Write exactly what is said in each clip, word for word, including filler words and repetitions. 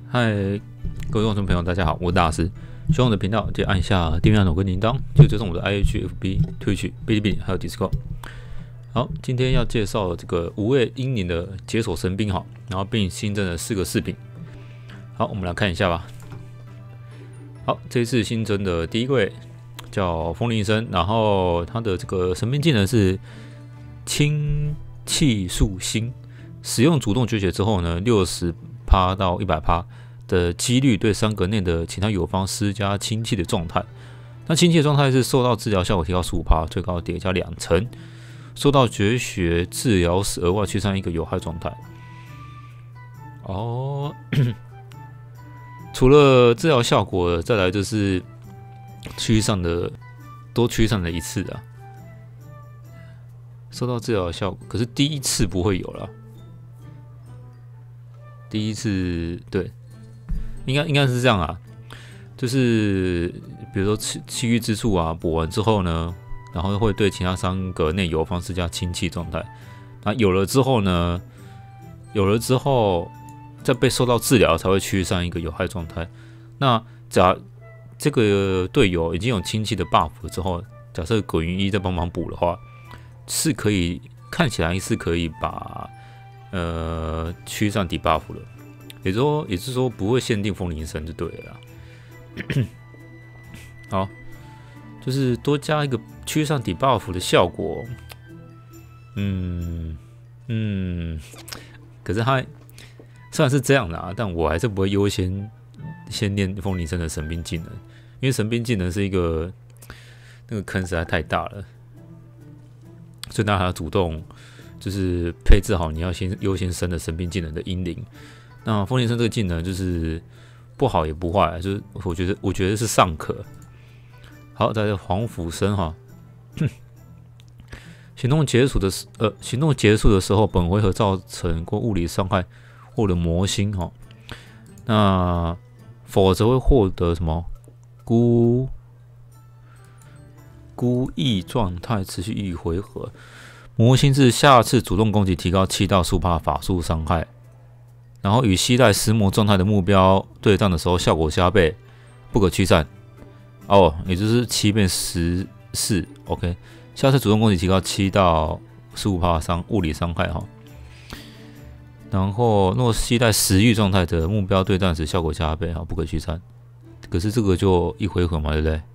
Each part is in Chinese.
嗨，各位观众朋友，大家好，我是大师。喜欢我的频道，记得按一下订阅按钮跟铃铛，就追踪我的 I G、F B、Twitch、哔哩哔哩还有 Discord。好，今天要介绍这个五位英灵的解锁神兵哈，然后并新增了四个饰品。好，我们来看一下吧。好，这次新增的第一位叫风铃神，然后他的这个神兵技能是氢气树星，使用主动绝学之后呢，六十趴到一百趴的几率对三格内的其他友方施加氢气的状态。那氢气的状态是受到治疗效果提高 百分之十五， 最高叠加两成。受到绝学治疗时，额外驱散一个有害状态。哦，除了治疗效果，再来就是驱散的多驱散了一次啊。受到治疗效果，可是第一次不会有了。第一次对，应该应该是这样啊，就是比如说气气郁之处啊，补完之后呢，然后会对其他三格内友方施加氢气状态。那有了之后呢，有了之后再被受到治疗才会驱散一个有害状态。那假这个队友已经有氢气的 buff 了之后，假设葛云一再帮忙补的话，是可以看起来是可以把呃驱散 debuff 了，也就是说，也就是说不会限定风铃神就对了啦。好，就是多加一个驱散 debuff 的效果。嗯嗯，可是它虽然是这样的啊，但我还是不会优先先练风铃神的神兵技能，因为神兵技能是一个那个坑实在太大了，所以大家要主动就是配置好你要先优先升的神兵技能的英灵。那风铃神这个技能就是不好也不坏，就是我觉得我觉得是尚可。好，再来黄甫生哈，行动结束的呃行动结束的时候，本回合造成过物理伤害获得魔星哈，那否则会获得什么孤孤异状态，持续一回合。魔星是下次主动攻击提高七到十五%法术伤害，然后与携带石魔状态的目标对战的时候效果加倍，不可驱散。哦，也就是七变十四 ，OK。下次主动攻击提高七到十五%伤物理伤害哈。然后若携带食欲状态的目标对战时效果加倍哈，不可驱散。可是这个就一回合嘛，对不对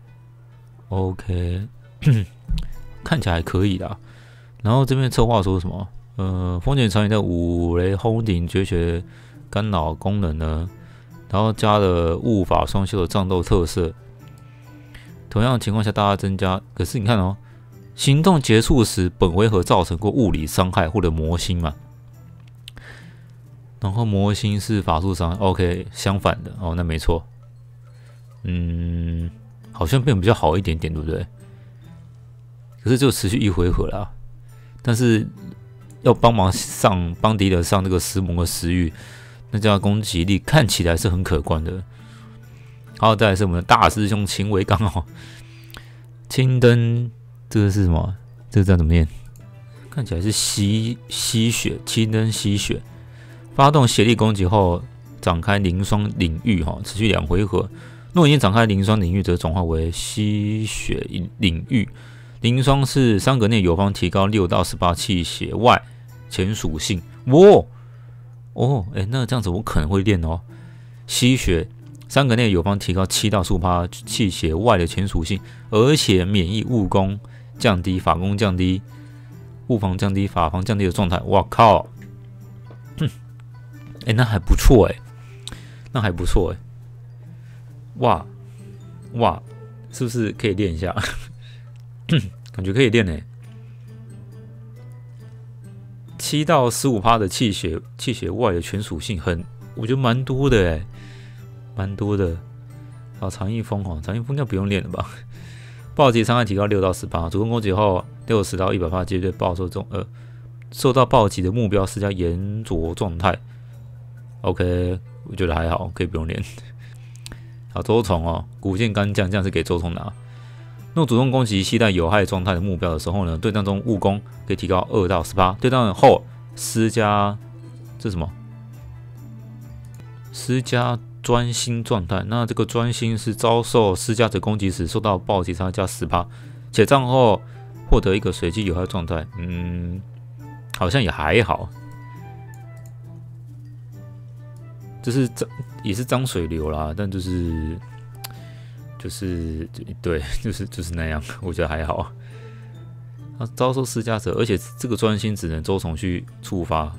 ？OK， 看起来还可以啦。然后这边策划说什么？呃，风剑长影的五雷轰顶绝学干扰功能呢，然后加了物法双修的战斗特色。同样的情况下，大家增加。可是你看哦，行动结束时，本回合造成过物理伤害或者魔星嘛。然后魔星是法术伤害 ，OK， 相反的哦，那没错。嗯，好像变比较好一点点，对不对？可是就持续一回合啦。但是要帮忙上帮敌人上这个石魔的食欲，那这样攻击力看起来是很可观的。好，再来是我们的大师兄秦维刚哦，青灯这个是什么？这个字怎么念？看起来是吸吸血，青灯吸血。发动血力攻击后，展开灵霜领域哈，持续两回合。若已经展开灵霜领域，则转化为吸血领域。灵霜是三格内友方提高六到十八气血外前属性。哇哦，哎，那这样子我可能会练哦。吸血三格内友方提高七到十五%气血外的前属性，而且免疫物攻降低、法攻降低、物防降低、法防降低的状态。哇靠！哎，那还不错哎，那还不错哎。哇哇，是不是可以练一下？感觉可以练诶，七到十五%的气血气血外的全属性很，我觉得蛮多的诶，蛮多的。好，长翼风哈，长翼风应该不用练了吧？暴击伤害提高六到十%，主动攻击后六十到一百%几率对暴受中呃受到暴击的目标施加炎灼状态。OK， 我觉得还好，可以不用练。好，周虫哦，古剑干将这样是给周虫拿。若主动攻击携带有害状态的目标的时候呢，对战中物攻可以提高二到十%，对战后施加这是什么？ 施加专心状态，那这个专心是遭受施加者攻击时受到暴击伤害加 百分之十， 且账后获得一个随机有害状态。嗯，好像也还好，就是也是脏水流啦，但就是就是对，就是就是那样，我觉得还好。他遭受施加者，而且这个专心只能周重去触发。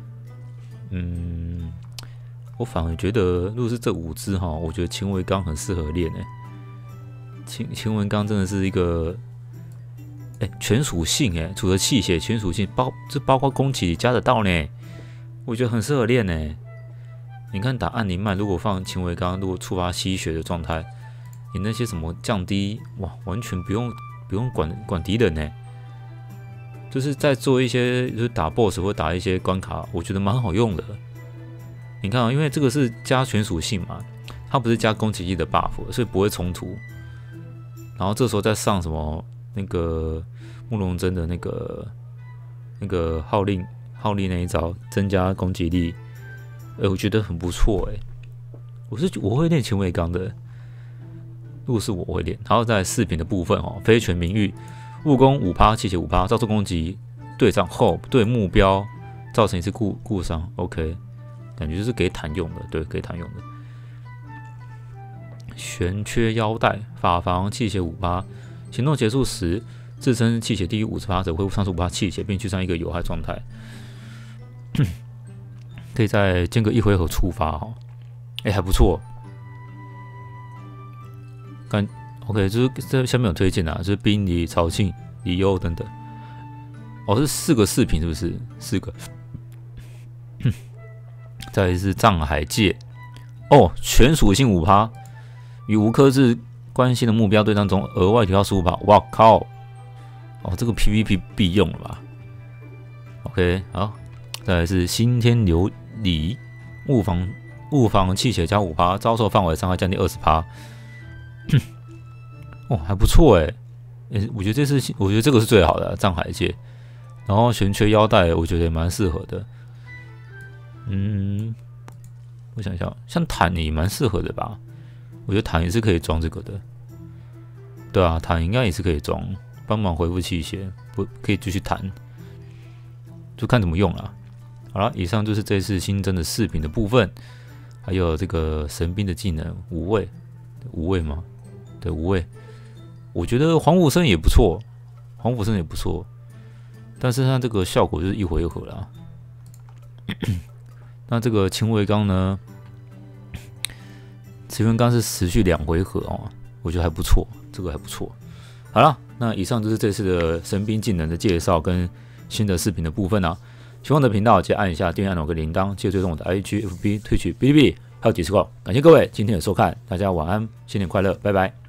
嗯，我反而觉得，如果是这五支哈，我觉得秦维刚很适合练诶。秦秦维刚真的是一个，哎、欸，全属性诶，除了气血，全属性包这包括攻击加得到呢，我觉得很适合练呢。你看打按灵脉，如果放秦维刚，如果触发吸血的状态，你那些什么降低，哇，完全不用不用管管敌人呢。就是在做一些就是打 B O S S 或打一些关卡，我觉得蛮好用的。你看啊，因为这个是加全属性嘛，它不是加攻击力的 buff， 所以不会冲突。然后这时候再上什么那个慕容真的那个那个号令号令那一招，增加攻击力，呃，我觉得很不错哎。我是我会练秦维刚的，如果是我会练。然后在饰品的部分哦，非全名誉。物攻 百分之五， 气血 百分之五， 遭受攻击对战后对目标造成一次故故伤 ，OK， 感觉就是给坦用的，对，给坦用的。悬缺腰带，法防气血 百分之五， 行动结束时自身气血低于 百分之五十 则恢复上述 百分之五 气血，并去上一个有害状态，可以在间隔一回合触发哦，哎、欸，还不错，感。OK， 就是这下面有推荐啊，就是冰离、曹庆、李优等等。哦，是四个饰品是不是？四个。再来是藏海界，哦，全属性 百分之五， 与无克制关系的目标对战中额外提高 百分之十五。哇靠！哦，这个 P V P 必用了吧 ？OK， 好，再来是新天琉璃，物防物防气血加 百分之五， 遭受范围伤害降低 百分之二十。哦，还不错哎，欸，我觉得这是，我觉得这个是最好的，啊，藏海界。然后悬缺腰带，我觉得也蛮适合的。嗯，我想想，像坦也蛮适合的吧？我觉得坦也是可以装这个的。对啊，坦应该也是可以装，帮忙恢复气血，不可以继续弹，就看怎么用了。好了，以上就是这次新增的饰品的部分，还有这个神兵的技能无畏，无畏吗？对，无畏。我觉得黄甫生也不错，黄甫生也不错，但是它这个效果就是一回合啦。那这个秦维刚呢？秦维刚是持续两回合哦，我觉得还不错，这个还不错。好了，那以上就是这次的神兵技能的介绍跟新的视频的部分啊。喜欢我的频道，记得按一下订阅按钮跟铃铛，记得追踪我的 I G、F B、Twitch、哔哩哔哩，还有 Discord。感谢各位今天的收看，大家晚安，新年快乐，拜拜。